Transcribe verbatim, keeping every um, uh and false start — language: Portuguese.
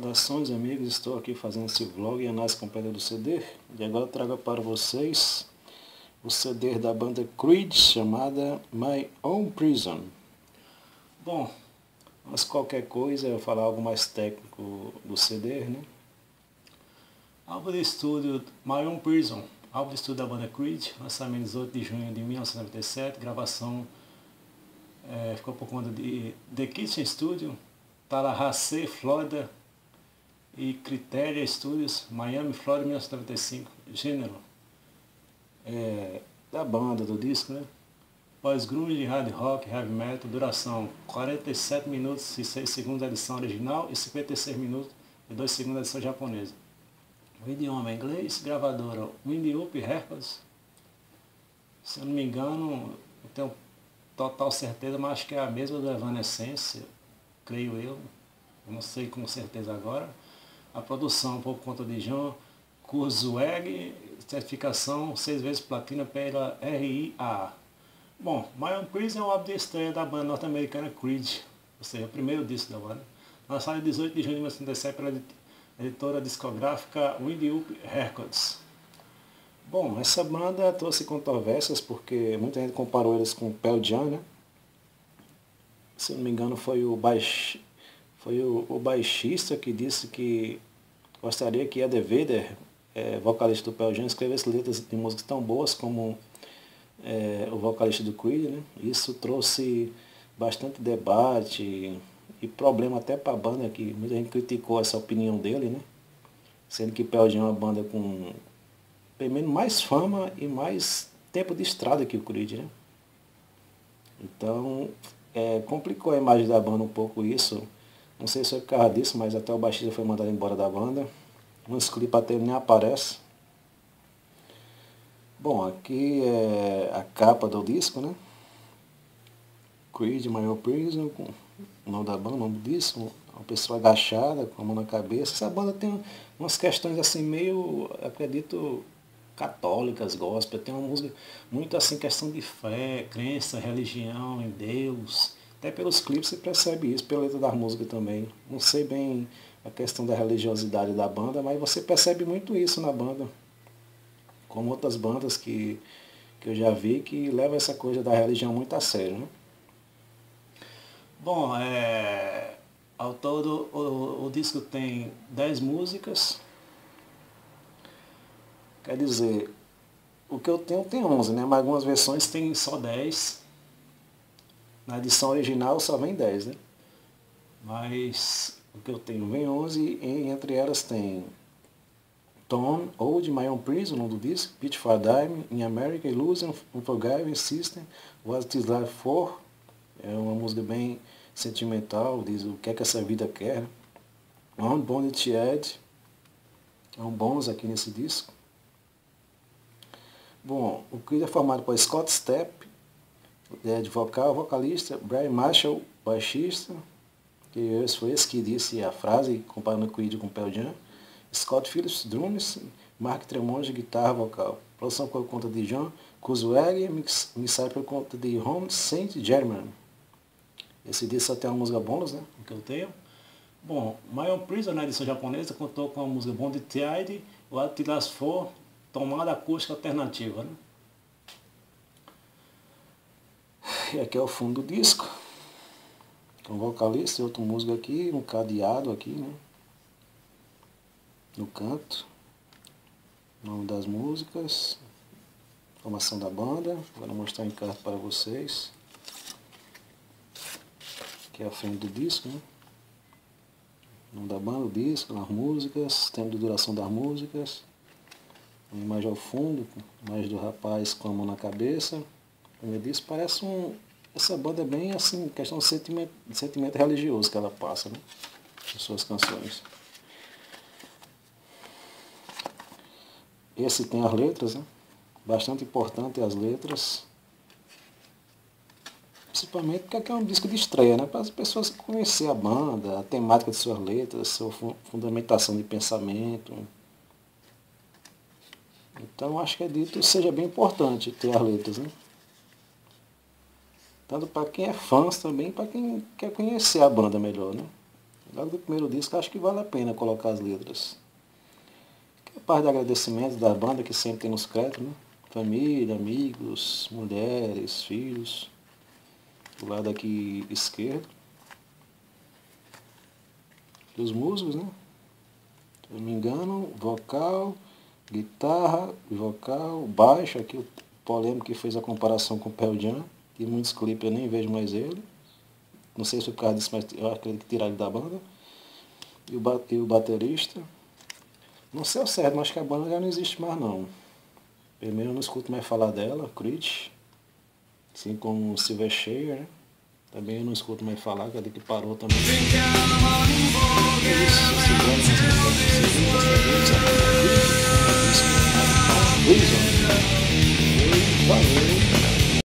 Saudações amigos, estou aqui fazendo esse vlog e análise completa do C D e agora eu trago para vocês o C D da banda Creed chamada My Own Prison. Bom, mas qualquer coisa eu falar algo mais técnico do C D, né? Álbum de estúdio My Own Prison, álbum de estúdio da banda Creed, lançamento dezoito de junho de mil novecentos e noventa e sete, gravação é, ficou por conta de The Kitchen Studio, Tallahassee, Flórida, e Criteria Studios, Miami, Flórida, mil novecentos e noventa e cinco. Gênero é, da banda, do disco, né? Pós-grunge, hard rock, heavy metal, duração quarenta e sete minutos e seis segundos da edição original e cinquenta e seis minutos e dois segundos da edição japonesa. O idioma é inglês, gravadora Wind Up Records. Se eu não me engano, não tenho total certeza, mas acho que é a mesma do Evanescence, creio eu, eu não sei com certeza agora. A produção por conta de John Kurzweg, certificação seis vezes platina pela R I A. Bom, My Own Prison é o álbum de estreia da banda norte-americana Creed, ou seja, o primeiro disco da banda, lançado em dezoito de junho de mil novecentos e noventa e sete pela editora discográfica Wind Up Records. Bom, essa banda trouxe controvérsias porque muita gente comparou eles com Pearl Jam, né? Se não me engano foi o baix... Foi o, o baixista que disse que gostaria que Eddie Vedder, é, vocalista do Pearl Jam, escrevesse letras de músicas tão boas como é, o vocalista do Creed, né? Isso trouxe bastante debate e problema até para a banda, que muita gente criticou essa opinião dele, né? Sendo que Pearl Jam é uma banda com pelo menos mais fama e mais tempo de estrada que o Creed, né? Então é, complicou a imagem da banda um pouco isso. Não sei se é por causa disso, mas até o baixista foi mandado embora da banda. Nos clipes até ele nem aparece. Bom, aqui é a capa do disco, né? Creed, My Own Prison, com o nome da banda, o nome do disco. Uma pessoa agachada, com a mão na cabeça. Essa banda tem umas questões assim meio, acredito, católicas, gospel. Tem uma música muito assim, questão de fé, crença, religião em Deus. Até pelos clipes você percebe isso, pela letra da música também. Não sei bem a questão da religiosidade da banda, mas você percebe muito isso na banda. Como outras bandas que, que eu já vi que levam essa coisa da religião muito a sério, né? Bom, é, ao todo o, o disco tem dez músicas. Quer dizer, o que eu tenho tem onze, né? Mas algumas versões tem só dez. Na edição original só vem dez, né? Mas o que eu tenho vem onze, e entre elas tem Tone, Old, My Own Prison, o nome do disco, Pitch for a Dime, In America, Illusion, Unforgiven, System, What Is Life For, é uma música bem sentimental, diz o que é que essa vida quer. On Bonded Ed, é um bônus aqui nesse disco. Bom, o Creed é formado por Scott Stapp, de vocal, vocalista, Brian Marshall, baixista, que esse foi esse que disse a frase, comparando o Creed com o Pearl Jam, Scott Phillips, drums, Mark Tremonti, guitarra, vocal. Produção por conta de John Kurzweg, mix, mixagem por conta de Ron Saint Germain. Esse disco só tem uma música bônus, né, que eu tenho. Bom, My Own Prison, na edição japonesa, contou com a música Bonded Tide, What It Lasts For, tomada acústica alternativa, né? E aqui é o fundo do disco, com um vocalista e outro músico aqui, um cadeado aqui, né? No canto, nome das músicas, formação da banda, vou mostrar em carta para vocês. Aqui é a frente do disco, né? Nome da banda, o disco, as músicas, tempo de duração das músicas, uma imagem ao fundo, imagem do rapaz com a mão na cabeça. Como eu disse, parece um... Essa banda é bem assim, questão de sentimento, de sentimento religioso que ela passa, né? Em suas canções. Esse tem as letras, né? Bastante importante as letras. Principalmente porque aqui é um disco de estreia, né? Para as pessoas conhecerem a banda, a temática de suas letras, sua fundamentação de pensamento. Então acho que é dito seja bem importante ter as letras, né? Tanto para quem é fã, também para quem quer conhecer a banda melhor, né? Logo do primeiro disco, acho que vale a pena colocar as letras. Que é parte de agradecimento da banda que sempre tem nos créditos, né? Família, amigos, mulheres, filhos. Do lado aqui esquerdo. Os músicos, né? Se eu não me engano, vocal, guitarra, vocal, baixo, aqui o polêmico que fez a comparação com o Pearl Jam, e muitos clipes eu nem vejo mais ele. Não sei se o cara disse, mas eu acredito que tiraram ele da banda. E o, ba e o baterista. Não sei ao certo, mas acho que a banda já não existe mais não. Primeiro eu não escuto mais falar dela, Creed. Assim como o Silverchair, né? Também eu não escuto mais falar, cadê que parou também. É isso, se